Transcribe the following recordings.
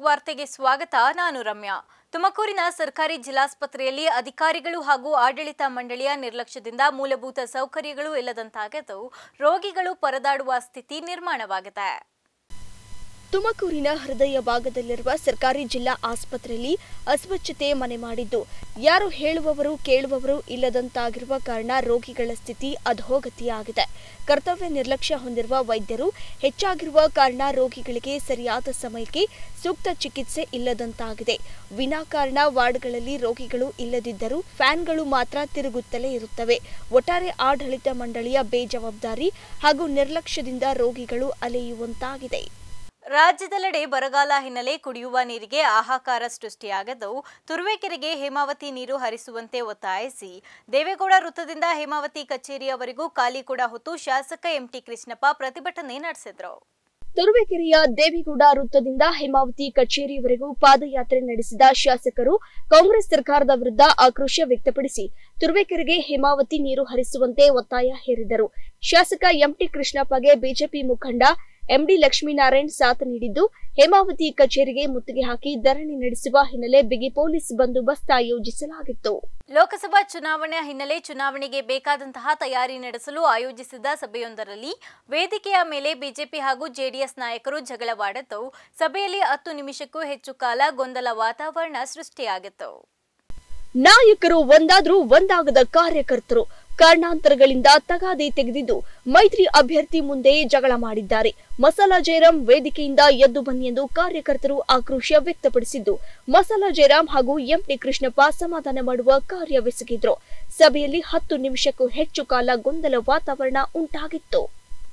ವಾರ್ತೆಗೆ ಸ್ವಾಗತ. ನಾನು ರಮ್ಯಾ. ತುಮಕೂರಿನ ಸರ್ಕಾರಿ ಜಿಲ್ಲಾಸ್ಪತ್ರೆಯಲ್ಲಿ ಅಧಿಕಾರಿಗಳು ಹಾಗೂ ಆಡಳಿತ ಮಂಡಳಿಯ ನಿರ್ಲಕ್ಷ್ಯದಿಂದ ಮೂಲಭೂತ ಸೌಕರ್ಯಗಳು ಇಲ್ಲದಂತಾಗಿದ್ದು ರೋಗಿಗಳು ಪರದಾಡುವ ಸ್ಥಿತಿ ನಿರ್ಮಾಣವಾಗಿದೆ. ತುಮಕೂರಿನ ಹೃದಯ ಭಾಗದಲ್ಲಿರುವ ಸರ್ಕಾರಿ ಜಿಲ್ಲಾ ಆಸ್ಪತ್ರೆಯಲ್ಲಿ ಅಸ್ವಚ್ಛತೆ ಮನೆ ಮಾಡಿದ್ದು ಯಾರು ಹೇಳುವವರು ಕೇಳುವವರು ಇಲ್ಲದಂತಾಗಿರುವ ಕಾರಣ ರೋಗಿಗಳ ಸ್ಥಿತಿ ಅಧೋಗತಿಯಾಗಿದೆ. ಕರ್ತವ್ಯ ನಿರ್ಲಕ್ಷ್ಯ ಹೊಂದಿರುವ ವೈದ್ಯರು ಹೆಚ್ಚಾಗಿರುವ ಕಾರಣ ರೋಗಿಗಳಿಗೆ ಸರಿಯಾದ ಸಮಯಕ್ಕೆ ಸೂಕ್ತ ಚಿಕಿತ್ಸೆ ಇಲ್ಲದಂತಾಗಿದೆ. ವಿನಾಕಾರಣ ವಾರ್ಡ್ಗಳಲ್ಲಿ ರೋಗಿಗಳು ಇಲ್ಲದಿದ್ದರೂ ಫ್ಯಾನ್ಗಳು ಮಾತ್ರ ತಿರುಗುತ್ತಲೇ ಇರುತ್ತವೆ. ಒಟ್ಟಾರೆ ಆಡಳಿತ ಮಂಡಳಿಯ ಬೇಜವಾಬ್ದಾರಿ ಹಾಗೂ ನಿರ್ಲಕ್ಷ್ಯದಿಂದ ರೋಗಿಗಳು ಅಲೆಯುವಂತಾಗಿದೆ. ರಾಜ್ಯದೆಲ್ಲೆಡೆ ಬರಗಾಲ ಹಿನ್ನೆಲೆ ಕುಡಿಯುವ ನೀರಿಗೆ ಹಾಹಾಕಾರ ಸೃಷ್ಟಿಯಾಗಿದ್ದು ತುರುವೇಕೆರೆಗೆ ಹೇಮಾವತಿ ನೀರು ಹರಿಸುವಂತೆ ಒತ್ತಾಯಿಸಿ ದೇವೇಗೌಡ ವೃತ್ತದಿಂದ ಹೇಮಾವತಿ ಕಚೇರಿಯವರೆಗೂ ಖಾಲಿಕೂಡ ಹೊತ್ತು ಶಾಸಕ ಎಂಟಿ ಕೃಷ್ಣಪ್ಪ ಪ್ರತಿಭಟನೆ ನಡೆಸಿದರು. ತುರುವೇಕೆರೆಯ ದೇವೇಗೌಡ ವೃತ್ತದಿಂದ ಹೇಮಾವತಿ ಕಚೇರಿಯವರೆಗೂ ಪಾದಯಾತ್ರೆ ನಡೆಸಿದ ಶಾಸಕರು ಕಾಂಗ್ರೆಸ್ ಸರ್ಕಾರದ ವಿರುದ್ಧ ಆಕ್ರೋಶ ವ್ಯಕ್ತಪಡಿಸಿ ತುರುವೇಕೆರೆಗೆ ಹೇಮಾವತಿ ನೀರು ಹರಿಸುವಂತೆ ಒತ್ತಾಯ ಹೇರಿದರು. ಶಾಸಕ ಎಂಟಿ ಕೃಷ್ಣಪ್ಪಗೆ ಬಿಜೆಪಿ ಮುಖಂಡ ಎಂಡಿ ಲಕ್ಷ್ಮೀನಾರಾಯಣ್ ಸಾಥ್ ನೀಡಿದ್ದು ಹೇಮಾವತಿ ಕಚೇರಿಗೆ ಮುತ್ತಿಗೆ ಹಾಕಿ ಧರಣಿ ನಡೆಸುವ ಹಿನ್ನೆಲೆ ಬಿಗಿ ಪೊಲೀಸ್ ಬಂದೋಬಸ್ತ್ ಆಯೋಜಿಸಲಾಗಿತ್ತು. ಲೋಕಸಭಾ ಚುನಾವಣೆ ಹಿನ್ನೆಲೆ ಚುನಾವಣೆಗೆ ಬೇಕಾದಂತಹ ತಯಾರಿ ನಡೆಸಲು ಆಯೋಜಿಸಿದ್ದ ಸಭೆಯೊಂದರಲ್ಲಿ ವೇದಿಕೆಯ ಮೇಲೆ ಬಿಜೆಪಿ ಹಾಗೂ ಜೆಡಿಎಸ್ ನಾಯಕರು ಜಗಳವಾಡಿದ್ದು ಸಭೆಯಲ್ಲಿ 10 ನಿಮಿಷಕ್ಕೂ ಹೆಚ್ಚು ಕಾಲ ಗೊಂದಲ ವಾತಾವರಣ ಸೃಷ್ಟಿಯಾಗಿತ್ತು. ನಾಯಕರು ಒಂದಾದ್ರೂ ಒಂದಾಗದ ಕಾರ್ಯಕರ್ತರು ಕಾರಣಾಂತರಗಳಿಂದ ತಗಾದೆ ತೆಗೆದಿದ್ದು ಮೈತ್ರಿ ಅಭ್ಯರ್ಥಿ ಮುಂದೆ ಜಗಳ ಮಾಡಿದ್ದಾರೆ. ಮಸಾಲಾ ಜಯರಾಮ್ ವೇದಿಕೆಯಿಂದ ಎದ್ದು ಬನ್ನಿ ಎಂದು ಕಾರ್ಯಕರ್ತರು ಆಕ್ರೋಶ ವ್ಯಕ್ತಪಡಿಸಿದ್ದು ಮಸಾಲಾ ಜಯರಾಮ್ ಹಾಗೂ ಎಂಟಿ ಕೃಷ್ಣಪ್ಪ ಸಮಾಧಾನ ಮಾಡುವ ಕಾರ್ಯವೆಸಗಿದ್ರು. ಸಭೆಯಲ್ಲಿ 10 ನಿಮಿಷಕ್ಕೂ ಹೆಚ್ಚು ಕಾಲ ಗೊಂದಲ ವಾತಾವರಣ ಉಂಟಾಗಿತ್ತು.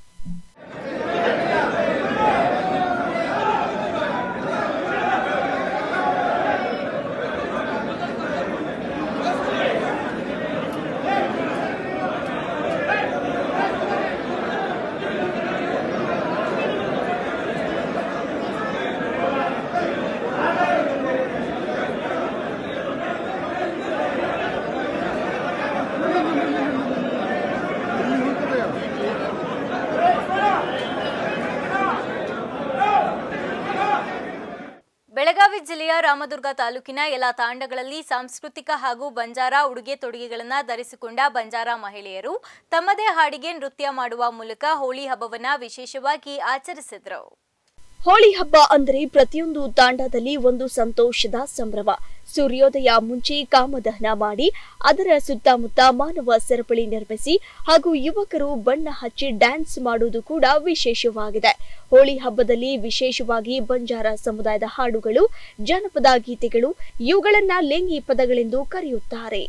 ಬೆಳಗಾವಿ ಜಿಲ್ಲೆಯ ರಾಮದುರ್ಗ ತಾಲೂಕಿನ ಎಲ್ಲ ತಾಂಡಗಳಲ್ಲಿ ಸಾಂಸ್ಕೃತಿಕ ಹಾಗೂ ಬಂಜಾರ ಉಡುಗೆ ತೊಡುಗೆಗಳನ್ನು ಧರಿಸಿಕೊಂಡ ಬಂಜಾರ ಮಹಿಳೆಯರು ತಮ್ಮದೇ ಹಾಡಿಗೆ ನೃತ್ಯ ಮಾಡುವ ಮೂಲಕ ಹೋಳಿ ಹಬ್ಬವನ್ನ ವಿಶೇಷವಾಗಿ ಆಚರಿಸಿದರು. ಹೋಳಿ ಹಬ್ಬ ಅಂದರೆ ಪ್ರತಿಯೊಂದು ತಾಂಡದಲ್ಲಿ ಒಂದು ಸಂತೋಷದ ಸಂಭ್ರಮ. ಸೂರ್ಯೋದಯ ಮುಂಚೆ ಕಾಮದಹನ ಮಾಡಿ ಅದರ ಸುತ್ತಮುತ್ತ ಮಾನವ ಸರಪಳಿ ನಿರ್ಮಿಸಿ ಹಾಗೂ ಯುವಕರು ಬಣ್ಣ ಹಚ್ಚಿ ಡ್ಯಾನ್ಸ್ ಮಾಡುವುದು ಕೂಡ ವಿಶೇಷವಾಗಿದೆ. ಹೋಳಿ ಹಬ್ಬದಲ್ಲಿ ವಿಶೇಷವಾಗಿ ಬಂಜಾರ ಸಮುದಾಯದ ಹಾಡುಗಳು, ಜನಪದ ಗೀತೆಗಳು ಇವುಗಳನ್ನ ಲೇಂಗಿ ಪದಗಳೆಂದು ಕರೆಯುತ್ತಾರೆ.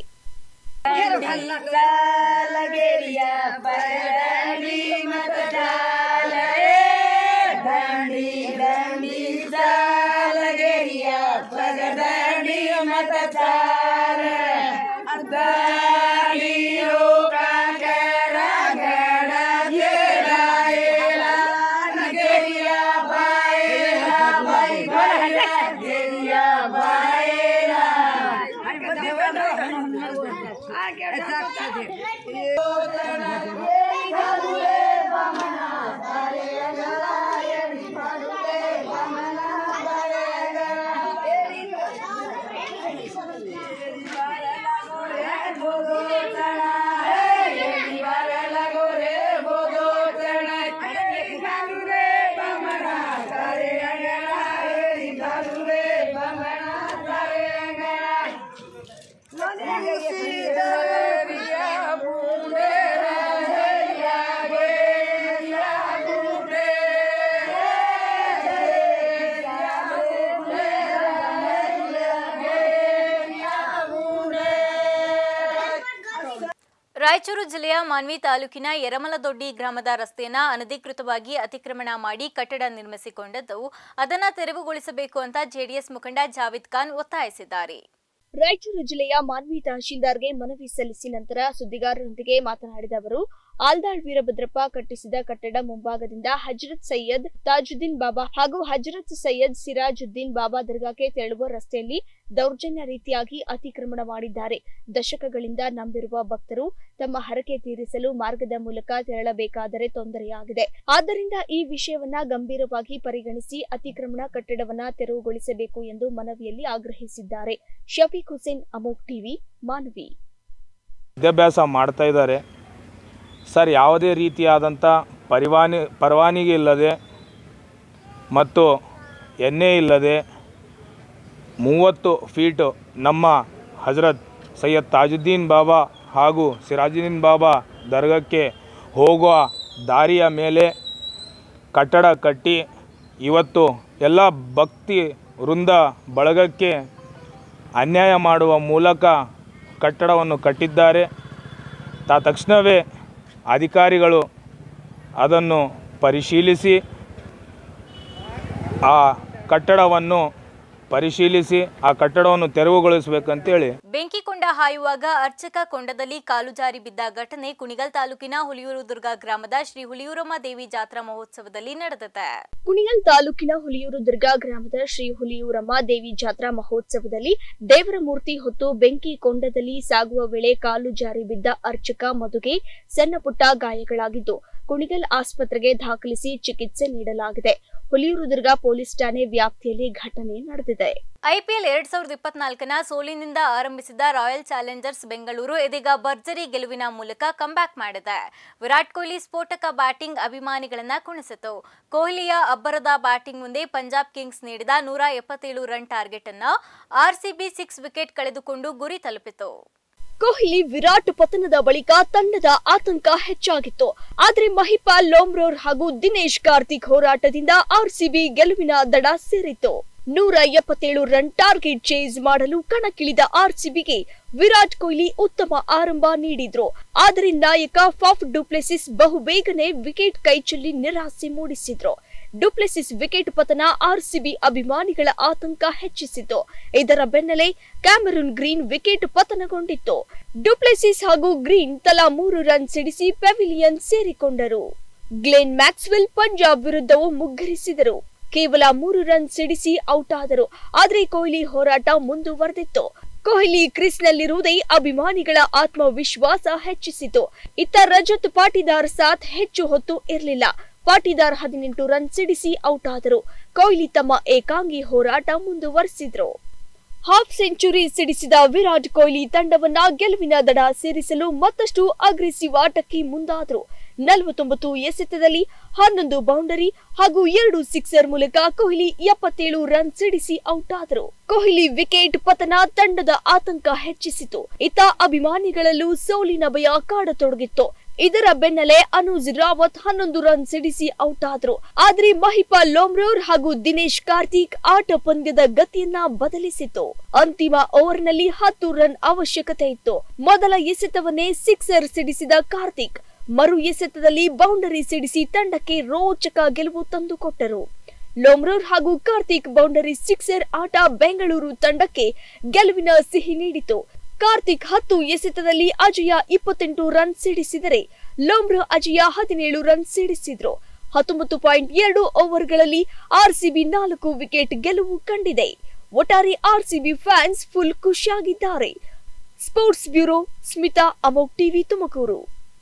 ರಾಯಚೂರು ಜಿಲ್ಲೆಯ ಮಾನ್ವಿ ತಾಲೂಕಿನ ಯರಮಲದೊಡ್ಡಿ ಗ್ರಾಮದ ರಸ್ತೆಯನ್ನು ಅನಧಿಕೃತವಾಗಿ ಅತಿಕ್ರಮಣ ಮಾಡಿ ಕಟ್ಟಡ ನಿರ್ಮಿಸಿಕೊಂಡಿದ್ದು ಅದನ್ನು ತೆರವುಗೊಳಿಸಬೇಕು ಅಂತ ಜೆಡಿಎಸ್ ಮುಖಂಡ ಜಾವಿದ್ ಖಾನ್ ಒತ್ತಾಯಿಸಿದ್ದಾರೆ. ರಾಯಚೂರು ಜಿಲ್ಲೆಯ ಮಾನ್ವಿ ತಹಶೀಲ್ದಾರ್ಗೆ ಮನವಿ ಸಲ್ಲಿಸಿ ನಂತರ ಸುದ್ದಿಗಾರರೊಂದಿಗೆ ಮಾತನಾಡಿದ ಅವರು ಆಲ್ದಾಳ್ ವೀರಭದ್ರಪ್ಪ ಕಟ್ಟಿಸಿದ ಕಟ್ಟಡ ಮುಂಭಾಗದಿಂದ ಹಜರತ್ ಸೈಯದ್ ತಾಜುದ್ದೀನ್ ಬಾಬಾ ಹಾಗೂ ಹಜರತ್ ಸೈಯದ್ ಸಿರಾಜುದ್ದೀನ್ ಬಾಬಾ ದರ್ಗಾಕ್ಕೆ ತೆರಳುವ ರಸ್ತೆಯಲ್ಲಿ ದೌರ್ಜನ್ಯ ರೀತಿಯಾಗಿ ಅತಿಕ್ರಮಣ ಮಾಡಿದ್ದಾರೆ. ದಶಕಗಳಿಂದ ನಂಬಿರುವ ಭಕ್ತರು ತಮ್ಮ ಹರಕೆ ತೀರಿಸಲು ಮಾರ್ಗದ ಮೂಲಕ ತೆರಳಬೇಕಾದರೆ ತೊಂದರೆಯಾಗಿದೆ. ಆದ್ದರಿಂದ ಈ ವಿಷಯವನ್ನ ಗಂಭೀರವಾಗಿ ಪರಿಗಣಿಸಿ ಅತಿಕ್ರಮಣ ಕಟ್ಟಡವನ್ನ ತೆರವುಗೊಳಿಸಬೇಕು ಎಂದು ಮನವಿಯಲ್ಲಿ ಆಗ್ರಹಿಸಿದ್ದಾರೆ. ಶಫೀಕ್ ಹುಸೇನ್, ಅಮೋಕ್ ಟಿವಿ, ಮಾನವಿ. ವಿದ್ಯಾಭ್ಯಾಸ ಮಾಡ್ತಾ ಇದ್ದಾರೆ ಸರ್. ಯಾವುದೇ ರೀತಿಯಾದಂಥ ಪರವಾನಗಿ ಇಲ್ಲದೆ ಮತ್ತು ಎಣ್ಣೆ ಇಲ್ಲದೆ 30 ಫೀಟ್ ನಮ್ಮ ಹಜರತ್ ಸೈಯದ್ ತಾಜುದ್ದೀನ್ ಬಾಬಾ ಹಾಗೂ ಸಿರಾಜುದ್ದೀನ್ ಬಾಬಾ ದರ್ಗಕ್ಕೆ ಹೋಗುವ ದಾರಿಯ ಮೇಲೆ ಕಟ್ಟಡ ಕಟ್ಟಿ ಇವತ್ತು ಎಲ್ಲ ಭಕ್ತಿ ವೃಂದ ಬಳಗಕ್ಕೆ ಅನ್ಯಾಯ ಮಾಡುವ ಮೂಲಕ ಕಟ್ಟಡವನ್ನು ಕಟ್ಟಿದ್ದಾರೆ. ತಕ್ಷಣವೇ ಅಧಿಕಾರಿಗಳು ಅದನ್ನು ಪರಿಶೀಲಿಸಿ ಆ ಕಟ್ಟಡವನ್ನು ತೆರವುಗೊಳಿಸಬೇಕಂತೇಳಿ. ಬೆಂಕಿಕೊಂಡ ಹಾಯುವಾಗ ಅರ್ಚಕ ಕೊಂಡದಲ್ಲಿ ಕಾಲು ಜಾರಿ ಬಿದ್ದ ಘಟನೆ ಕುಣಿಗಲ್ ತಾಲೂಕಿನ ಹುಲಿಯೂರು ದುರ್ಗಾ ಗ್ರಾಮದ ಶ್ರೀ ಹುಲಿಯೂರಮ್ಮ ದೇವಿ ಜಾತ್ರಾ ಮಹೋತ್ಸವದಲ್ಲಿ ನಡೆದಿದೆ. ಕುಣಿಗಲ್ ತಾಲೂಕಿನ ಹುಲಿಯೂರು ದುರ್ಗಾ ಗ್ರಾಮದ ಶ್ರೀ ಹುಲಿಯೂರಮ್ಮ ದೇವಿ ಜಾತ್ರಾ ಮಹೋತ್ಸವದಲ್ಲಿ ದೇವರ ಮೂರ್ತಿ ಹೊತ್ತು ಬೆಂಕಿ ಕೊಂಡದಲ್ಲಿ ಸಾಗುವ ವೇಳೆ ಕಾಲು ಜಾರಿ ಬಿದ್ದ ಅರ್ಚಕ ಮಧುಗೆ ಸಣ್ಣ ಪುಟ್ಟ ಗಾಯಗಳಾಗಿದ್ದು ಕುಣಿಗಲ್ ಆಸ್ಪತ್ರೆಗೆ ದಾಖಲಿಸಿ ಚಿಕಿತ್ಸೆ ನೀಡಲಾಗಿದೆ. ಹುಲಿಯೂರು ದುರ್ಗಾ ಪೊಲೀಸ್ ಠಾಣೆ ವ್ಯಾಪ್ತಿಯಲ್ಲಿ ಘಟನೆ ನಡೆದಿದೆ. ಐಪಿಎಲ್ 2024ನ ಸೋಲಿನಿಂದ ಆರಂಭಿಸಿದ ರಾಯಲ್ ಚಾಲೆಂಜರ್ಸ್ ಬೆಂಗಳೂರು ಇದೀಗ ಭರ್ಜರಿ ಗೆಲುವಿನ ಮೂಲಕ ಕಂಬ್ಯಾಕ್ ಮಾಡಿದೆ. ವಿರಾಟ್ ಕೊಹ್ಲಿ ಸ್ಫೋಟಕ ಬ್ಯಾಟಿಂಗ್ ಅಭಿಮಾನಿಗಳನ್ನ ಕುಣಿಸಿತು. ಕೊಹ್ಲಿಯ ಅಬ್ಬರದ ಬ್ಯಾಟಿಂಗ್ ಮುಂದೆ ಪಂಜಾಬ್ ಕಿಂಗ್ಸ್ ನೀಡಿದ 177 ರನ್ ಟಾರ್ಗೆಟ್ ಅನ್ನು ಆರ್ಸಿಬಿ 6 ವಿಕೆಟ್ ಕಳೆದುಕೊಂಡು ಗುರಿ ತಲುಪಿತು. ಕೊಹ್ಲಿ ವಿರಾಟ್ ಪತನದ ಬಳಿಕ ತಂಡದ ಆತಂಕ ಹೆಚ್ಚಾಗಿತ್ತು. ಆದರೆ ಮಹಿಪಾಲ್ ಲೋಮ್ರೋರ್ ಹಾಗೂ ದಿನೇಶ್ ಕಾರ್ತಿಕ್ ಹೋರಾಟದಿಂದ ಆರ್ಸಿಬಿ ಗೆಲುವಿನ ದಡ ಸೇರಿತ್ತು. 177 ರನ್ ಟಾರ್ಗೆಟ್ ಚೇಸ್ ಮಾಡಲು ಕಣಕ್ಕಿಳಿದ ಆರ್ಸಿಬಿಗೆ ವಿರಾಟ್ ಕೊಹ್ಲಿ ಉತ್ತಮ ಆರಂಭ ನೀಡಿದ್ರು. ಆದರೆ ನಾಯಕ ಫಾಫ್ ಡುಪ್ಲೆಸಿಸ್ ಬಹುಬೇಗನೆ ವಿಕೆಟ್ ಕೈಚೆಲ್ಲಿ ನಿರಾಸೆ ಮೂಡಿಸಿದ್ರು. ಡುಪ್ಲೆಸಿಸ್ ವಿಕೆಟ್ ಪತನ ಆರ್ಸಿಬಿ ಅಭಿಮಾನಿಗಳ ಆತಂಕ ಹೆಚ್ಚಿಸಿತು. ಇದರ ಬೆನ್ನಲ್ಲೇ ಕ್ಯಾಮರೂನ್ ಗ್ರೀನ್ ವಿಕೆಟ್ ಪತನಗೊಂಡಿತ್ತು. ಡುಪ್ಲೆಸಿಸ್ ಹಾಗೂ ಗ್ರೀನ್ ತಲಾ 3 ರನ್ ಸಿಡಿಸಿ ಪೆವಿಲಿಯನ್ ಸೇರಿಕೊಂಡರು. ಗ್ಲೆನ್ ಮ್ಯಾಕ್ಸ್ವೆಲ್ ಪಂಜಾಬ್ ವಿರುದ್ಧವೂ ಮುಗ್ಗರಿಸಿದರು. ಕೇವಲ 3 ರನ್ ಸಿಡಿಸಿ ಔಟ್ ಆದರು. ಆದರೆ ಕೊಹ್ಲಿ ಹೋರಾಟ ಮುಂದುವರೆದಿತ್ತು. ಕೊಹ್ಲಿ ಕ್ರೀಸ್ನಲ್ಲಿರುವುದೇ ಅಭಿಮಾನಿಗಳ ಆತ್ಮವಿಶ್ವಾಸ ಹೆಚ್ಚಿಸಿತು. ಇತ್ತ ರಜತ್ ಪಾಟಿದಾರ್ ಸಾಥ್ ಹೆಚ್ಚು ಹೊತ್ತು ಇರಲಿಲ್ಲ. ಪಾಟಿದಾರ್ 18 ರನ್ ಸಿಡಿಸಿ ಔಟ್ ಆದರು. ಕೊಹ್ಲಿ ತಮ್ಮ ಏಕಾಂಗಿ ಹೋರಾಟ ಮುಂದುವರೆಸಿದ್ರು. ಹಾಫ್ ಸೆಂಚುರಿ ಸಿಡಿಸಿದ ವಿರಾಟ್ ಕೊಹ್ಲಿ ತಂಡವನ್ನ ಗೆಲುವಿನ ದಡ ಸೇರಿಸಲು ಮತ್ತಷ್ಟು ಅಗ್ರೆಸಿವ್ ಆಟಕ್ಕೆ ಮುಂದಾದರು. 49 ಎಸೆತದಲ್ಲಿ 11 ಬೌಂಡರಿ ಹಾಗೂ 2 ಸಿಕ್ಸರ್ ಮೂಲಕ ಕೊಹ್ಲಿ 77 ರನ್ ಸಿಡಿಸಿ ಔಟ್ ಆದರು. ಕೊಹ್ಲಿ ವಿಕೆಟ್ ಪತನ ತಂಡದ ಆತಂಕ ಹೆಚ್ಚಿಸಿತು. ಇತ್ತ ಅಭಿಮಾನಿಗಳಲ್ಲೂ ಸೋಲಿನ ಭಯ ಕಾಡತೊಡಗಿತ್ತು. ಇದರ ಬೆನ್ನಲ್ಲೇ ಅನುಜ್ ರಾವತ್ 11 ರನ್ ಸಿಡಿಸಿ ಔಟ್ ಆದರು. ಆದರೆ ಮಹಿಪಾಲ್ ಲೋಮ್ರೋರ್ ಹಾಗೂ ದಿನೇಶ್ ಕಾರ್ತಿಕ್ ಆಟ ಪಂದ್ಯದ ಗತಿಯನ್ನ ಬದಲಿಸಿತು. ಅಂತಿಮ ಓವರ್ನಲ್ಲಿ 10 ರನ್ ಅವಶ್ಯಕತೆ ಇತ್ತು. ಮೊದಲ ಎಸೆತವನ್ನೇ ಸಿಕ್ಸರ್ ಸಿಡಿಸಿದ ಕಾರ್ತಿಕ್ ಮರು ಎಸೆತದಲ್ಲಿ ಬೌಂಡರಿ ಸಿಡಿಸಿ ತಂಡಕ್ಕೆ ರೋಚಕ ಗೆಲುವು ತಂದುಕೊಟ್ಟರು. ಲೋಮ್ರೋರ್ ಹಾಗೂ ಕಾರ್ತಿಕ್ ಬೌಂಡರಿ ಸಿಕ್ಸರ್ ಆಟ ಬೆಂಗಳೂರು ತಂಡಕ್ಕೆ ಗೆಲುವಿನ ಸಿಹಿ ನೀಡಿತು. ಕಾರ್ತಿಕ್ 10 ಎಸೆತದಲ್ಲಿ ಅಜಯ 28 ರನ್ ಸಿಡಿಸಿದರೆ ಲೋಮ್ರೋ ಅಜಯ 17 ರನ್ ಸಿಡಿಸಿದ್ರು. 19.2 ಓವರ್ಗಳಲ್ಲಿ ಆರ್ಸಿಬಿ 4 ವಿಕೆಟ್ ಗೆಲುವು ಕಂಡಿದೆ. ಒಟ್ಟಾರೆ ಆರ್ಸಿಬಿ ಫ್ಯಾನ್ಸ್ ಫುಲ್ ಖುಷಿಯಾಗಿದ್ದಾರೆ. Sports bureau, Smita, Amogh TV, Tumakuru.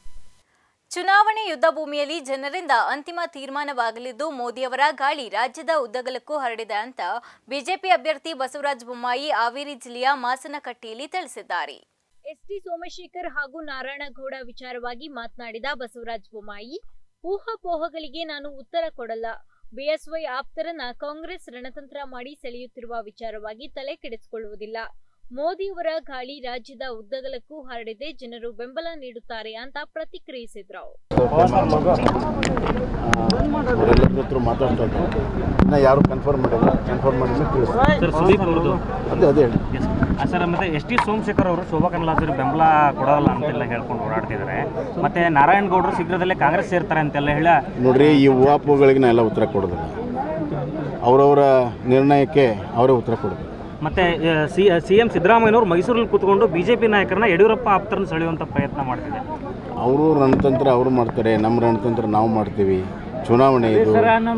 ಚುನಾವಣೆ ಯುದ್ಧ ಭೂಮಿಯಲ್ಲಿ ಜನರಿಂದ ಅಂತಿಮ ತೀರ್ಮಾನವಾಗಲಿದ್ದು ಮೋದಿಯವರ ಗಾಳಿ ರಾಜ್ಯದ ಉದ್ದಗಲಕ್ಕೂ ಹರಡಿದೆ ಅಂತ ಬಿಜೆಪಿ ಅಭ್ಯರ್ಥಿ ಬಸವರಾಜ ಬೊಮ್ಮಾಯಿ ಹಾವೇರಿ ಜಿಲ್ಲೆಯ ಮಾಸನಕಟ್ಟಿಯಲ್ಲಿ ತಿಳಿಸಿದ್ದಾರೆ. ಎಸ್ಟಿ ಸೋಮಶೇಖರ್ ಹಾಗೂ ನಾರಾಯಣಗೌಡ ವಿಚಾರವಾಗಿ ಮಾತನಾಡಿದ ಬಸವರಾಜ ಬೊಮ್ಮಾಯಿ, ಊಹಾಪೋಹಗಳಿಗೆ ನಾನು ಉತ್ತರ ಕೊಡಲ್ಲ. ಬಿಎಸ್ವೈ ಆಪ್ತರನ್ನ ಕಾಂಗ್ರೆಸ್ ರಣತಂತ್ರ ಮಾಡಿ ಸೆಳೆಯುತ್ತಿರುವ ವಿಚಾರವಾಗಿ ತಲೆ ಕೆಡಿಸಿಕೊಳ್ಳುವುದಿಲ್ಲ. ಮೋದಿಯವರ ಗಾಳಿ ರಾಜ್ಯದ ಉದ್ದಗಲಕ್ಕೂ ಹರಡಿದೆ, ಜನರು ಬೆಂಬಲ ನೀಡುತ್ತಾರೆ ಅಂತ ಪ್ರತಿಕ್ರಿಯಿಸಿದ್ರು. ಯಾರು ಕನ್ಫರ್ಮ್ ಮಾಡಿಲ್ಲ ಸರ್. ಮತ್ತೆ ಎಸ್ ಟಿ ಸೋಮಶೇಖರ್ ಅವರು ಶೋಭಾ ಕರಂದ್ಲಾಜೆ ಬೆಂಬಲ ಕೊಡೋಲ್ಲ ಅಂತೆಲ್ಲ ಹೇಳ್ಕೊಂಡು ಓಡಾಡ್ತಿದ್ದಾರೆ. ಮತ್ತೆ ನಾರಾಯಣಗೌಡರು ಶೀಘ್ರದಲ್ಲೇ ಕಾಂಗ್ರೆಸ್ ಸೇರ್ತಾರೆ ಅಂತೆಲ್ಲ ಹೇಳ ನೋಡ್ರಿ, ಈ ಊಹಾಪೋಹಗಳಿಗೆ ನಾ ಎಲ್ಲ ಉತ್ತರ ಕೊಡೋದಿಲ್ಲ. ಅವರವರ ನಿರ್ಣಯಕ್ಕೆ ಅವರೇ ಉತ್ತರ ಕೊಡೋದು. ಮತ್ತೆ ಸಿಎಂ ಸಿದ್ದರಾಮಯ್ಯನವರು ಮೈಸೂರಲ್ಲಿ ಕೂತ್ಕೊಂಡು ಬಿಜೆಪಿ ನಾಯಕರನ್ನ ಯಡಿಯೂರಪ್ಪ ಆಪ್ತರನ್ನು ಸೆಳೆಯುವಂತ ಪ್ರಯತ್ನ ಮಾಡ್ತಿದೆ. ಅವರು ರಣತಂತ್ರ ಅವರು ಮಾಡ್ತಾರೆ, ನಮ್ಮ ರಣತಂತ್ರ ನಾವು ಮಾಡ್ತೀವಿ. ಚುನಾವಣೆ ಇದು,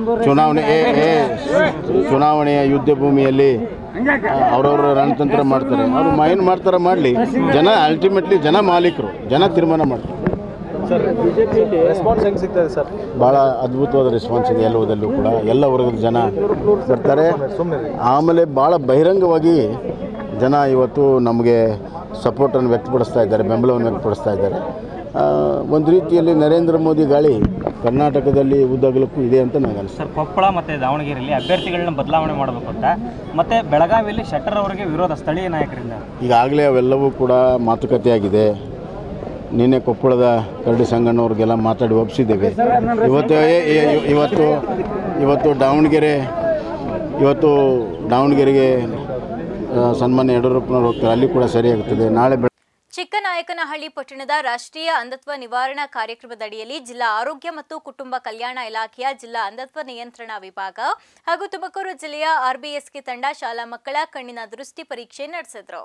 ಚುನಾವಣೆಯ ಯುದ್ಧ ಭೂಮಿಯಲ್ಲಿ ಅವರವರ ರಣತಂತ್ರ ಮಾಡ್ತಾರೆ. ಅವರು ಏನು ಮಾಡ್ತಾರೆ ಮಾಡಲಿ, ಜನ ಅಲ್ಟಿಮೇಟ್ಲಿ ಜನ ಮಾಲೀಕರು, ಜನ ತೀರ್ಮಾನ ಮಾಡ್ತಾರೆ. ಸರ್, ಬಿಜೆಪಿಯಲ್ಲಿ ರೆಸ್ಪಾನ್ಸ್ ಹೆಂಗೆ ಸಿಗ್ತದೆ ಸರ್? ಭಾಳ ಅದ್ಭುತವಾದ ರೆಸ್ಪಾನ್ಸ್ ಇದೆ. ಎಲ್ಲದಲ್ಲೂ ಕೂಡ ಎಲ್ಲ ವರ್ಗದ ಜನ ಬರ್ತಾರೆ. ಆಮೇಲೆ ಭಾಳ ಬಹಿರಂಗವಾಗಿ ಜನ ಇವತ್ತು ನಮಗೆ ಸಪೋರ್ಟನ್ನು ವ್ಯಕ್ತಪಡಿಸ್ತಾ ಇದ್ದಾರೆ, ಬೆಂಬಲವನ್ನು ವ್ಯಕ್ತಪಡಿಸ್ತಾ ಇದ್ದಾರೆ. ಒಂದು ರೀತಿಯಲ್ಲಿ ನರೇಂದ್ರ ಮೋದಿ ಗಾಳಿ ಕರ್ನಾಟಕದಲ್ಲಿ ಉದ್ದಗಲಕ್ಕೂ ಇದೆ ಅಂತ ನನಗೆ ಅನಿಸ್ತದೆ. ಸರ್, ಕೊಪ್ಪಳ ಮತ್ತು ದಾವಣಗೆರೆಯಲ್ಲಿ ಅಭ್ಯರ್ಥಿಗಳನ್ನ ಬದಲಾವಣೆ ಮಾಡಬೇಕು ಅಂತ, ಮತ್ತು ಬೆಳಗಾವಿಯಲ್ಲಿ ಶೆಟ್ಟರ್ ಅವರಿಗೆ ವಿರೋಧ ಸ್ಥಳೀಯ ನಾಯಕರಿಂದ. ಈಗಾಗಲೇ ಅವೆಲ್ಲವೂ ಕೂಡ ಮಾತುಕತೆ ಆಗಿದೆ. ನಿನ್ನೆ ಕೊಪ್ಪಳದ ಕರಡಿ ಸಂಗಣ್ಣವ್ರಿಗೆಲ್ಲ ಮಾತಾಡಿ ಒಪ್ಪಿಸಿದ್ದೇವೆ. ಇವತ್ತು ದಾವಣಗೆರೆಗೆ ಸನ್ಮಾನ್ಯ ಯಡಿಯೂರಪ್ಪನವರು ಹೋಗ್ತಾರೆ, ಅಲ್ಲಿ ಕೂಡ ಸರಿಯಾಗುತ್ತದೆ. ನಾಳೆ ಚಿಕ್ಕನಾಯಕನಹಳ್ಳಿ ಪಟ್ಟಣದ ರಾಷ್ಟ್ರೀಯ ಅಂಧತ್ವ ನಿವಾರಣಾ ಕಾರ್ಯಕ್ರಮದಡಿಯಲ್ಲಿ ಜಿಲ್ಲಾ ಆರೋಗ್ಯ ಮತ್ತು ಕುಟುಂಬ ಕಲ್ಯಾಣ ಇಲಾಖೆಯ ಜಿಲ್ಲಾ ಅಂಧತ್ವ ನಿಯಂತ್ರಣ ವಿಭಾಗ ಹಾಗೂ ತುಮಕೂರು ಜಿಲ್ಲೆಯ ಆರ್ಬಿಎಸ್ಕೆ ತಂಡ ಶಾಲಾ ಮಕ್ಕಳ ಕಣ್ಣಿನ ದೃಷ್ಟಿ ಪರೀಕ್ಷೆ ನಡೆಸಿದ್ರು.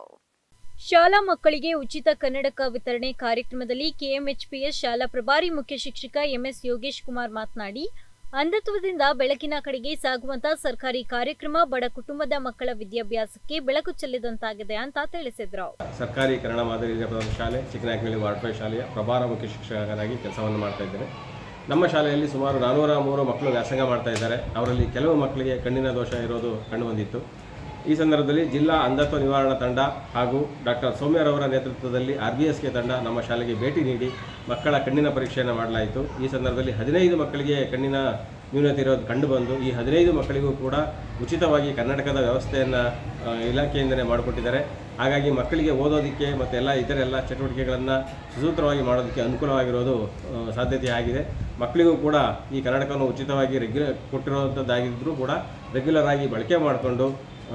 ಶಾಲಾ ಮಕ್ಕಳಿಗೆ ಉಚಿತ ಕನ್ನಡಕ ವಿತರಣೆ ಕಾರ್ಯಕ್ರಮದಲ್ಲಿ ಕೆಎಂಎಚ್ಪಿಎಸ್ ಶಾಲಾ ಪ್ರಭಾರಿ ಮುಖ್ಯ ಶಿಕ್ಷಕ ಎಂಎಸ್ ಯೋಗೇಶ್ ಕುಮಾರ್ ಮಾತನಾಡಿ, ಅಂಧತ್ವದಿಂದ ಬೆಳಕಿನ ಕಡೆಗೆ ಸಾಗುವಂತ ಸರ್ಕಾರಿ ಕಾರ್ಯಕ್ರಮ ಬಡ ಕುಟುಂಬದ ಮಕ್ಕಳ ವಿದ್ಯಾಭ್ಯಾಸಕ್ಕೆ ಬೆಳಕು ಚೆಲ್ಲಿದಂತಾಗಿದೆ ಅಂತ ತಿಳಿಸಿದ್ರು. ಸರ್ಕಾರಿ ಕನ್ನಡ ಮಾದರಿ ಹಿರಿಯ ಪ್ರಾಥಮಿಕ ಶಾಲೆ ಚಿಕ್ಕನಾಯಕನಹಳ್ಳಿ ವಾರ್ಡ್ 5 ಶಾಲೆಯ ಪ್ರಭಾರ ಮುಖ್ಯ ಶಿಕ್ಷಕರಾಗಿ ಕೆಲಸವನ್ನು ಮಾಡ್ತಾ ಇದ್ದೇನೆ. ನಮ್ಮ ಶಾಲೆಯಲ್ಲಿ ಸುಮಾರು 403 ಮಕ್ಕಳು ವ್ಯಾಸಂಗ ಮಾಡ್ತಾ ಇದ್ದಾರೆ. ಅವರಲ್ಲಿ ಕೆಲವು ಮಕ್ಕಳಿಗೆ ಕಣ್ಣಿನ ದೋಷ ಇರೋದು ಕಂಡುಬಂದಿತ್ತು. ಈ ಸಂದರ್ಭದಲ್ಲಿ ಜಿಲ್ಲಾ ಅಂಧತ್ವ ನಿವಾರಣಾ ತಂಡ ಹಾಗೂ ಡಾಕ್ಟರ್ ಸೌಮ್ಯರವರ ನೇತೃತ್ವದಲ್ಲಿ ಆರ್ಬಿಎಸ್ಕೆ ತಂಡ ನಮ್ಮ ಶಾಲೆಗೆ ಭೇಟಿ ನೀಡಿ ಮಕ್ಕಳ ಕಣ್ಣಿನ ಪರೀಕ್ಷೆಯನ್ನು ಮಾಡಲಾಯಿತು. ಈ ಸಂದರ್ಭದಲ್ಲಿ 15 ಮಕ್ಕಳಿಗೆ ಕಣ್ಣಿನ ನ್ಯೂನತೆ ಇರೋದು ಕಂಡುಬಂದು ಈ 15 ಮಕ್ಕಳಿಗೂ ಕೂಡ ಉಚಿತವಾಗಿ ಕನ್ನಡಕದ ವ್ಯವಸ್ಥೆಯನ್ನು ಇಲಾಖೆಯಿಂದಲೇ ಮಾಡಿಕೊಟ್ಟಿದ್ದಾರೆ. ಹಾಗಾಗಿ ಮಕ್ಕಳಿಗೆ ಓದೋದಕ್ಕೆ ಮತ್ತು ಇತರೆ ಚಟುವಟಿಕೆಗಳನ್ನು ಸುಸೂತ್ರವಾಗಿ ಮಾಡೋದಕ್ಕೆ ಅನುಕೂಲವಾಗಿರೋದು ಸಾಧ್ಯತೆ ಆಗಿದೆ. ಮಕ್ಕಳಿಗೂ ಕೂಡ ಈ ಕನ್ನಡಕವನ್ನು ಉಚಿತವಾಗಿ ಕೊಟ್ಟಿರುವಂಥದ್ದಾಗಿದ್ದರೂ ಕೂಡ ರೆಗ್ಯುಲರ್ ಆಗಿ ಬಳಕೆ ಮಾಡಿಕೊಂಡು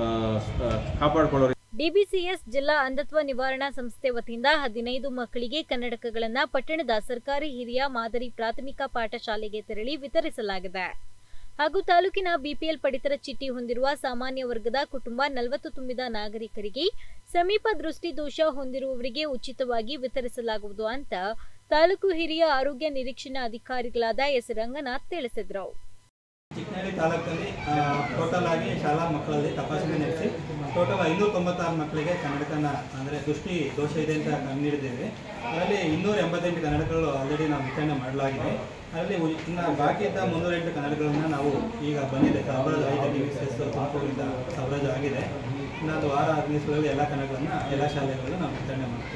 ಕಾಪಾಡಿಕೊಳ್ಳೋರು. ಡಿಬಿಸಿಎಸ್ ಜಿಲ್ಲಾ ಅಂಧತ್ವ ನಿವಾರಣಾ ಸಂಸ್ಥೆ ವತಿಯಿಂದ 15 ಮಕ್ಕಳಿಗೆ ಕನ್ನಡಕಗಳನ್ನು ಪಟ್ಟಣದ ಸರ್ಕಾರಿ ಹಿರಿಯ ಮಾದರಿ ಪ್ರಾಥಮಿಕ ಪಾಠಶಾಲೆಗೆ ತೆರಳಿ ವಿತರಿಸಲಾಗಿದೆ. ಹಾಗೂ ತಾಲೂಕಿನ ಬಿಪಿಎಲ್ ಪಡಿತರ ಚೀಟಿ ಹೊಂದಿರುವ ಸಾಮಾನ್ಯ ವರ್ಗದ ಕುಟುಂಬ 40 ತುಂಬಿದ ನಾಗರಿಕರಿಗೆ ಸಮೀಪ ದೃಷ್ಟಿ ದೋಷ ಹೊಂದಿರುವವರಿಗೆ ಉಚಿತವಾಗಿ ವಿತರಿಸಲಾಗುವುದು ಅಂತ ತಾಲೂಕು ಹಿರಿಯ ಆರೋಗ್ಯ ನಿರೀಕ್ಷಣಾ ಅಧಿಕಾರಿಗಳಾದ ಎಸ್ ರಂಗನಾಥ್ ತಿಳಿಸಿದರು. ಚಿಕ್ಕನಹಳ್ಳಿ ತಾಲೂಕಲ್ಲಿ ಟೋಟಲ್ ಆಗಿ ಶಾಲಾ ಮಕ್ಕಳಲ್ಲಿ ತಪಾಸಣೆ ನಡೆಸಿ ಟೋಟಲ್ 596 ಮಕ್ಕಳಿಗೆ ಕನ್ನಡಕನ ಅಂದರೆ ದೃಷ್ಟಿ ದೋಷ ಇದೆ ಅಂತ ಕಂಡುಹಿಡಿದ್ದೇವೆ. ಅದರಲ್ಲಿ 288 ಕನ್ನಡಕಗಳು ಆಲ್ರೆಡಿ ನಾವು ವಿತರಣೆ ಮಾಡಲಾಗಿದೆ. ಅದರಲ್ಲಿ ಇನ್ನು ಬಾಕಿ ಇದ್ದ 308 ಕನ್ನಡಗಳನ್ನು ನಾವು ಈಗ ಬಂದಿದೆ ಸರಬರಾಜು ಆಗಿದೆ. ಡಿಬಿಸಿಎಸ್ ತುಮಕೂರಿಂದ ಸರಬರಾಜು ಆಗಿದೆ. ಇನ್ನೊಂದು ವಾರ 15 ದಿವಸಗಳಲ್ಲಿ ಎಲ್ಲ ಕನ್ನಡಗಳನ್ನು ಎಲ್ಲ ಶಾಲೆಗಳಲ್ಲೂ ನಾವು ವಿತರಣೆ ಮಾಡ್ತೀವಿ.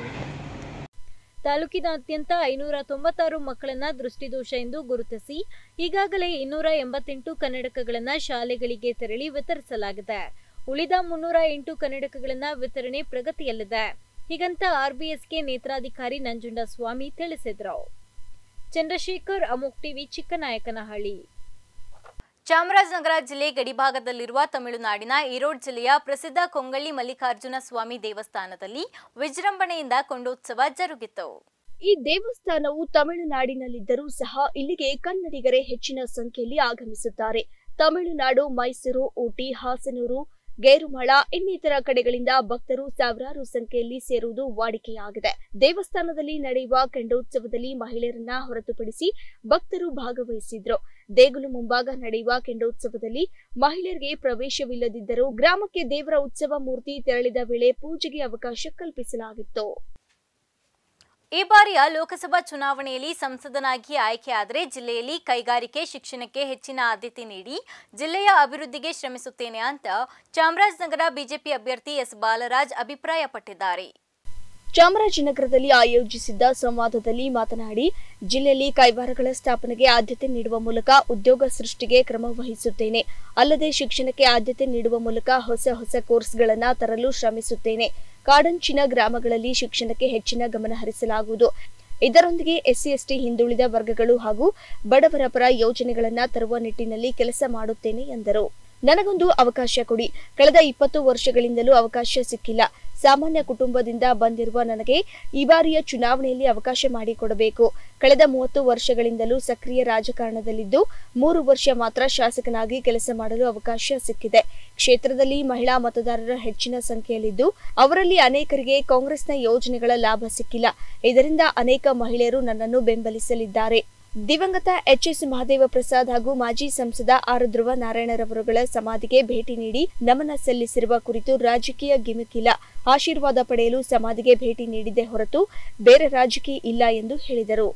ತಾಲೂಕಿನಾದ್ಯಂತ 596 ಮಕ್ಕಳನ್ನ ದೃಷ್ಟಿದೋಷ ಎಂದು ಗುರುತಿಸಿ ಈಗಾಗಲೇ 288 ಕನ್ನಡಕಗಳನ್ನು ಶಾಲೆಗಳಿಗೆ ತೆರಳಿ ವಿತರಿಸಲಾಗಿದೆ. ಉಳಿದ 308 ಕನ್ನಡಕಗಳನ್ನು ವಿತರಣೆ ಪ್ರಗತಿಯಲ್ಲಿದೆ. ಹೀಗಂತ ಆರ್ಬಿಎಸ್ಕೆ ನೇತ್ರಾಧಿಕಾರಿ ನಂಜುಂಡಸ್ವಾಮಿ ತಿಳಿಸಿದರು. ಚಂದ್ರಶೇಖರ್, ಅಮೋಕ್ ಟಿವಿ, ಚಿಕ್ಕನಾಯಕನಹಳ್ಳಿ. ಚಾಮರಾಜನಗರ ಜಿಲ್ಲೆ ಗಡಿಭಾಗದಲ್ಲಿರುವ ತಮಿಳುನಾಡಿನ ಈರೋಡ್ ಜಿಲ್ಲೆಯ ಪ್ರಸಿದ್ಧ ಕೊಂಗಳ್ಳಿ ಮಲ್ಲಿಕಾರ್ಜುನ ಸ್ವಾಮಿ ದೇವಸ್ಥಾನದಲ್ಲಿ ವಿಜೃಂಭಣೆಯಿಂದ ಕೊಂಡೋತ್ಸವ ಜರುಗಿತು. ಈ ದೇವಸ್ಥಾನವು ತಮಿಳುನಾಡಿನಲ್ಲಿದ್ದರೂ ಸಹ ಇಲ್ಲಿಗೆ ಕನ್ನಡಿಗರೇ ಹೆಚ್ಚಿನ ಸಂಖ್ಯೆಯಲ್ಲಿ ಆಗಮಿಸುತ್ತಾರೆ. ತಮಿಳುನಾಡು, ಮೈಸೂರು, ಊಟಿ, ಹಾಸನೂರು, ಗೇರುಮಾಳ ಇನ್ನಿತರ ಕಡೆಗಳಿಂದ ಭಕ್ತರು ಸಾವಿರಾರು ಸಂಖ್ಯೆಯಲ್ಲಿ ಸೇರುವುದು ವಾಡಿಕೆಯಾಗಿದೆ. ದೇವಸ್ಥಾನದಲ್ಲಿ ನಡೆಯುವ ಕೆಂಡೋತ್ಸವದಲ್ಲಿ ಮಹಿಳೆಯರನ್ನ ಹೊರತುಪಡಿಸಿ ಭಕ್ತರು ಭಾಗವಹಿಸಿದ್ರು. ದೇಗುಲ ಮುಂಭಾಗ ನಡೆಯುವ ಕೆಂಡೋತ್ಸವದಲ್ಲಿ ಮಹಿಳೆಯರಿಗೆ ಪ್ರವೇಶವಿಲ್ಲದಿದ್ದರೂ ಗ್ರಾಮಕ್ಕೆ ದೇವರ ಉತ್ಸವ ಮೂರ್ತಿ ತೆರಳಿದ ವೇಳೆ ಪೂಜೆಗೆ ಅವಕಾಶ ಕಲ್ಪಿಸಲಾಗಿತ್ತು. ಈ ಬಾರಿಯ ಲೋಕಸಭಾ ಚುನಾವಣೆಯಲ್ಲಿ ಸಂಸದನಾಗಿ ಆಯ್ಕೆಯಾದರೆ ಜಿಲ್ಲೆಯಲ್ಲಿ ಕೈಗಾರಿಕೆ, ಶಿಕ್ಷಣಕ್ಕೆ ಹೆಚ್ಚಿನ ಆದ್ಯತೆ ನೀಡಿ ಜಿಲ್ಲೆಯ ಅಭಿವೃದ್ಧಿಗೆ ಶ್ರಮಿಸುತ್ತೇನೆ ಅಂತ ಚಾಮರಾಜನಗರ ಬಿಜೆಪಿ ಅಭ್ಯರ್ಥಿ ಎಸ್ ಬಾಲರಾಜ್ ಅಭಿಪ್ರಾಯಪಟ್ಟಿದ್ದಾರೆ. ಚಾಮರಾಜನಗರದಲ್ಲಿ ಆಯೋಜಿಸಿದ್ದ ಸಂವಾದದಲ್ಲಿ ಮಾತನಾಡಿ, ಜಿಲ್ಲೆಯಲ್ಲಿ ಕೈಗಾರಿಕೆಗಳ ಸ್ಥಾಪನೆಗೆ ಆದ್ಯತೆ ನೀಡುವ ಮೂಲಕ ಉದ್ಯೋಗ ಸೃಷ್ಟಿಗೆ ಕ್ರಮ ವಹಿಸುತ್ತೇನೆ. ಅಲ್ಲದೆ ಶಿಕ್ಷಣಕ್ಕೆ ಆದ್ಯತೆ ನೀಡುವ ಮೂಲಕ ಹೊಸ ಕೋರ್ಸ್ಗಳನ್ನು ತರಲು ಶ್ರಮಿಸುತ್ತೇನೆ. ಕಾಡಂಚಿನ ಗ್ರಾಮಗಳಲ್ಲಿ ಶಿಕ್ಷಣಕ್ಕೆ ಹೆಚ್ಚಿನ ಗಮನ ಹರಿಸಲಾಗುವುದು. ಇದರೊಂದಿಗೆ ಎಸ್ಸಿ ಎಸ್ಟಿ ಹಿಂದುಳಿದ ವರ್ಗಗಳು ಹಾಗೂ ಬಡವರ ಪರ ಯೋಜನೆಗಳನ್ನು ತರುವ ನಿಟ್ಟಿನಲ್ಲಿ ಕೆಲಸ ಮಾಡುತ್ತೇನೆ ಎಂದರು. ನನಗೊಂದು ಅವಕಾಶ ಕೊಡಿ. ಕಳೆದ 20 ವರ್ಷಗಳಿಂದಲೂ ಅವಕಾಶ ಸಿಕ್ಕಿಲ್ಲ. ಸಾಮಾನ್ಯ ಕುಟುಂಬದಿಂದ ಬಂದಿರುವ ನನಗೆ ಈ ಬಾರಿಯ ಚುನಾವಣೆಯಲ್ಲಿ ಅವಕಾಶ ಮಾಡಿಕೊಡಬೇಕು. ಕಳೆದ 30 ವರ್ಷಗಳಿಂದಲೂ ಸಕ್ರಿಯ ರಾಜಕಾರಣದಲ್ಲಿದ್ದು 3 ವರ್ಷ ಮಾತ್ರ ಶಾಸಕನಾಗಿ ಕೆಲಸ ಮಾಡಲು ಅವಕಾಶ ಸಿಕ್ಕಿದೆ. ಕ್ಷೇತ್ರದಲ್ಲಿ ಮಹಿಳಾ ಮತದಾರರ ಹೆಚ್ಚಿನ ಸಂಖ್ಯೆಯಲ್ಲಿದ್ದು ಅವರಲ್ಲಿ ಅನೇಕರಿಗೆ ಕಾಂಗ್ರೆಸ್ನ ಯೋಜನೆಗಳ ಲಾಭ ಸಿಕ್ಕಿಲ್ಲ. ಇದರಿಂದ ಅನೇಕ ಮಹಿಳೆಯರು ನನ್ನನ್ನು ಬೆಂಬಲಿಸಲಿದ್ದಾರೆ. ದಿವಂಗತ ಎಚ್.ಎಸ್. ಮಹದೇವ ಪ್ರಸಾದ್ ಹಾಗೂ ಮಾಜಿ ಸಂಸದ ಆರ್. ಧ್ರುವ ನಾರಾಯಣರವರುಗಳ ಸಮಾಧಿಗೆ ಭೇಟಿ ನೀಡಿ ನಮನ ಸಲ್ಲಿಸಿರುವ ಕುರಿತು ರಾಜಕೀಯ ಗಿಮಿಕ್ ಇಲ್ಲ. ಆಶೀರ್ವಾದ ಪಡೆಯಲು ಸಮಾಧಿಗೆ ಭೇಟಿ ನೀಡಿದೆ ಹೊರತು ಬೇರೆ ರಾಜಕೀಯ ಇಲ್ಲ ಎಂದು ಹೇಳಿದರು.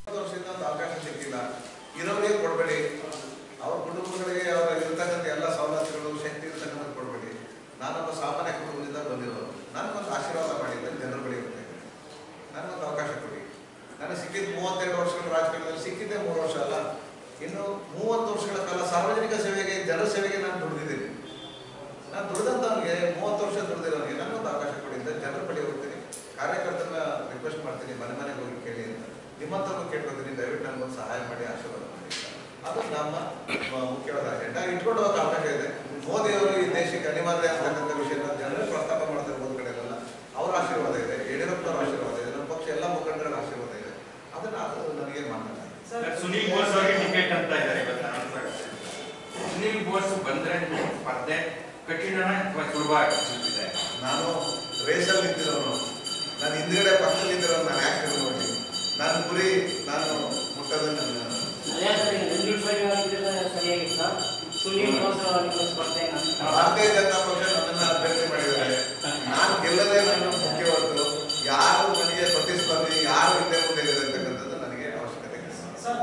ನಾನು ಸಿಕ್ಕಿದ್ದು 32 ವರ್ಷಗಳ ರಾಜಕಾರಣದಲ್ಲಿ ಸಿಕ್ಕಿದ್ದೆ 3 ವರ್ಷ ಅಲ್ಲ, ಇನ್ನು 30 ವರ್ಷಗಳ ಕಾಲ ಸಾರ್ವಜನಿಕ ಸೇವೆಗೆ, ಜನರ ಸೇವೆಗೆ ನಾನು ದುಡಿದಿದ್ದೀನಿ. ನಾನು ದುಡಿದಂಥವ್ರಿಗೆ 30 ವರ್ಷ ದುಡಿದಿರೋರಿಗೆ ನನ್ನೊಂದು ಅವಕಾಶ ಕೊಡಿದ್ದೆ. ಜನರ ಬಳಿ ಹೋಗ್ತೀನಿ, ಕಾರ್ಯಕರ್ತರನ್ನ ರಿಕ್ವೆಸ್ಟ್ ಮಾಡ್ತೀನಿ, ಮನೆ ಮನೆಗೆ ಹೋಗಿ ಕೇಳಿ ಅಂತ. ನಿಮ್ಮಂಥವ್ರು ಕೇಳ್ಕೊತೀನಿ, ದಯವಿಟ್ಟು ನನಗೊಂದು ಸಹಾಯ ಮಾಡಿ, ಆಶೀರ್ವಾದ ಮಾಡಿ. ಅದು ನಮ್ಮ ಮುಖ್ಯವಾದ ಅಜೆಂಡಾ. ಇಟ್ಕೊಂಡು ಹೋಗೋ ಅವಕಾಶ ಇದೆ. ಮೋದಿಯವರು ಈ ದೇಶಕ್ಕೆ ಅನಿವಾರ್ಯ ಅಂತಕ್ಕಂಥ ವಿಷಯನ ಜನರು ಪ್ರಸ್ತಾಪ ಮಾಡ್ತಿರ್ಬೋದು ಕಡೆಯಲ್ಲ. ಅವರ ಆಶೀರ್ವಾದ ಇದೆ, ಯಡಿಯೂರಪ್ಪನವರ ಆಶೀರ್ವಾದ ಇದೆ, ನಮ್ಮ ಪಕ್ಷ ಎಲ್ಲ ಮುಖಂಡರ ಆಶೀರ್ವಾದ ಇದೆ. ಅದನ್ನ ನನಗೆ ಮಾತಾಡ್ತಾರೆ. ಸುನೀಲ್ ಬೋಸ್ ಅವರಿಗೆ ಟಿಕೆಟ್ ಅಂತ ಇದ್ದಾರೆ. ಸುನೀಲ್ ಬೋಸ್ ಬಂದ್ರೆ ಸ್ಪರ್ಧೆ ಕಠಿಣ ಅಥವಾ ಸುಲಭ ಇದೆ? ನಾನು ರೇಸಲ್ಲಿ ನಿಂತಿರೋನು, ನಾನು ಹಿಂದ್ಗಡೆ ಪಕ್ಕದಲ್ಲಿ ನಿಂತಿರೋನು, ನಾನು ಯಾಕೆ ನೋಡಿ ನನ್ನ ಗುರಿ ನಾನು ಮುಟ್ಟೋದನ್ನ ಭಾರತೀಯ ಜನತಾ ಪಕ್ಷ ನನ್ನನ್ನು ಅಭ್ಯರ್ಥಿ ಮಾಡಿದ್ದಾರೆ. ನಾನು ಗೆಲ್ಲದೆ ನನ್ನ ಮುಖ್ಯ ಹೊರತು ಯಾರು ನನಗೆ ಪ್ರತಿಸ್ಪರ್ಧಿ, ಯಾರು ಹಿಂದೆ ಮುಂದೆ ಇದೆ ಅಂತಕ್ಕಂಥದ್ದು ನನಗೆ ಅವಶ್ಯಕತೆ ಇಲ್ಲ.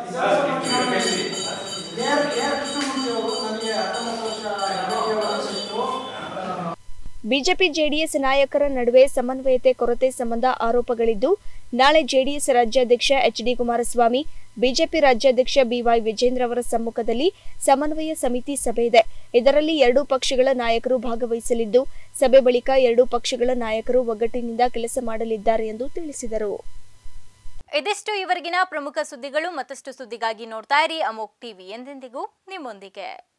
ಬಿಜೆಪಿ ಜೆಡಿಎಸ್ ನಾಯಕರ ನಡುವೆ ಸಮನ್ವಯತೆ ಕೊರತೆ ಸಂಬಂಧ ಆರೋಪಗಳಿದ್ದು, ನಾಳೆ ಜೆಡಿಎಸ್ ರಾಜ್ಯಾಧ್ಯಕ್ಷ ಎಚ್.ಡಿ. ಕುಮಾರಸ್ವಾಮಿ, ಬಿಜೆಪಿ ರಾಜ್ಯಾಧ್ಯಕ್ಷ ಬಿ.ವೈ. ವಿಜೇಂದ್ರ ಅವರ ಸಮ್ಮುಖದಲ್ಲಿ ಸಮನ್ವಯ ಸಮಿತಿ ಸಭೆ ಇದೆ. ಇದರಲ್ಲಿ 2 ಪಕ್ಷಗಳ ನಾಯಕರು ಭಾಗವಹಿಸಲಿದ್ದು, ಸಭೆ ಬಳಿಕ 2 ಪಕ್ಷಗಳ ನಾಯಕರು ಒಗ್ಗಟ್ಟಿನಿಂದ ಕೆಲಸ ಮಾಡಲಿದ್ದಾರೆ ಎಂದು ತಿಳಿಸಿದರು. ಇದಿಷ್ಟು ಇವರೆಗಿನ ಪ್ರಮುಖ ಸುದ್ದಿಗಳು. ಮತ್ತಷ್ಟು ಸುದ್ದಿಗಾಗಿ ನೋಡ್ತಾ ಇರಿ ಅಮೋಕ್ ಟಿವಿ, ಎಂದೆಂದಿಗೂ ನಿಮ್ಮೊಂದಿಗೆ.